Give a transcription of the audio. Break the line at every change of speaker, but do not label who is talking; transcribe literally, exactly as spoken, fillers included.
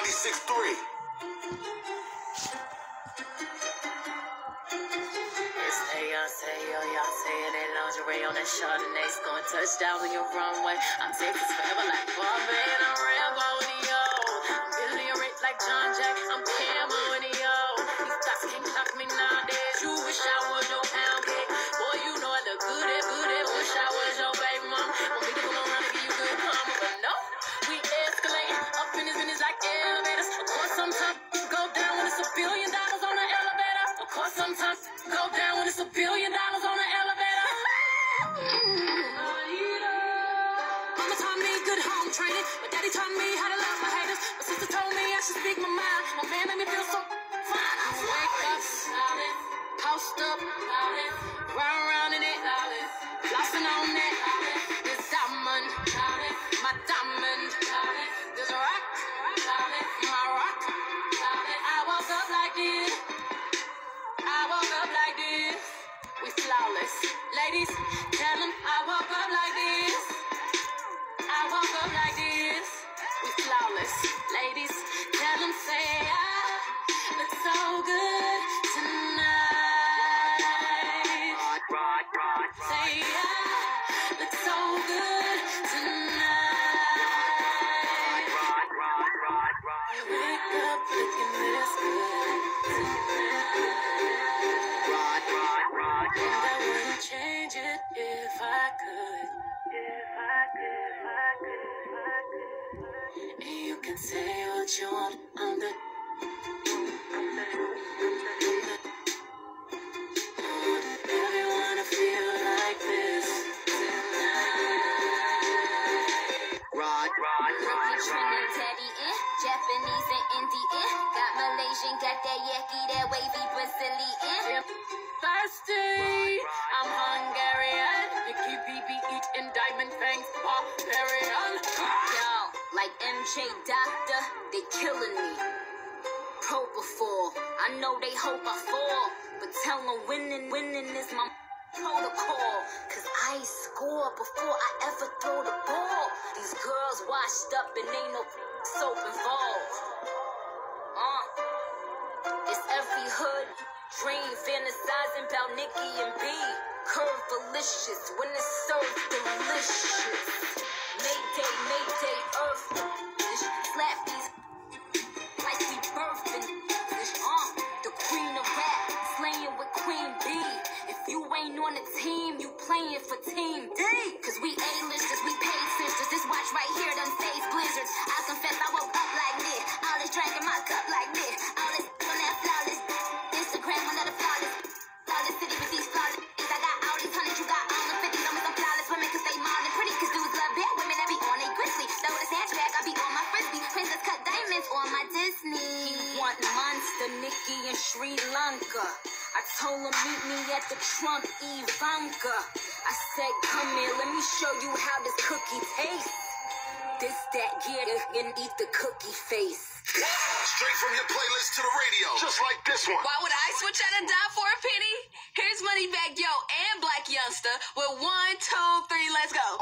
ninety-six point three.
It's Beyonce, yo, y'all saying that lingerie on that Chardonnay, scoring touchdowns on your runway. I'm Texas forever like Bombay, and I'm Rambo in the yo. I'm billion rich like John Jack, I'm Camo in the yo. These thoughts can't knock me nowadays. You wish I was your pound cake. Boy, you know I look good at good at. Wish I was your baby mom. Want me to come around and give you good karma, but no. We escalate up in this business like elevators. Of course, sometimes you go down when it's a billion dollars on the elevator. Of course, sometimes you go down when it's a billion dollars on the elevator. Mama taught me good home training, but daddy taught me how to love my haters. My sister told me I should speak my mind. My man made me feel so fine. I wake up, post up, round round in it, flossing on it. This diamond, my diamond. This rock, my rock. I woke up like this. I woke up like this. We flawless. Ladies, tell them I woke up like this. I woke up like this. We flawless. Ladies, tell them say I look so good tonight. Say I look so good tonight. Wake up looking this good tonight. And I wouldn't change it if I could. If I could, if I could, if I could. And you can say what you want. I'm the, I'm the, I'm the, I'm the. I want everyone to feel like this tonight. Rod, rod, rod,
Trinidadian, Japanese and Indian. Got Malaysian, got that Yaki, that wavy Brazilian.
Thirsty, I'm Hungarian. Nikki B B eating diamond fangs, barbarian.
Yo, like M J Doctor, they killing me. Propofol, I know they hope I fall, but tell them winning, winning is my protocol. Cause I score before I ever throw the ball. These girls washed up and ain't no soap involved. Uh, it's every hood dream fantasizing about Nicki and B. Curve delicious when it's served delicious. Mayday, Mayday, Earth. Slap these like we birthing. Uh, the queen of rap, slaying with Queen B. If you ain't on the team, you playing for Team D. Cause we A-listers, we paid sisters. This watch right here done phase blizzards. I confess I woke up like this. All this drink in my cup like this. All this on that flawless. Instagram another flawless. Flawless city with these flawless. I got all these hundreds, you got all the fifties. I'm with some flawless women cause they modern pretty. Cause dudes love bad women that be on they grizzly. Throw this hatchback, I be on my frisbee. Princess cut diamonds on my Disney. He want monster Nicki in Sri Lanka. I told him meet me at the Trump Ivanka. I said come here, let me show you how this cookie tastes. This, that, yeah, and eat the cookie face.
Straight from your playlist to the radio, just like this one.
Why would I switch out a dime for a penny? Here's Moneybagg Yo and Black Youngster with one, two, three, let's go.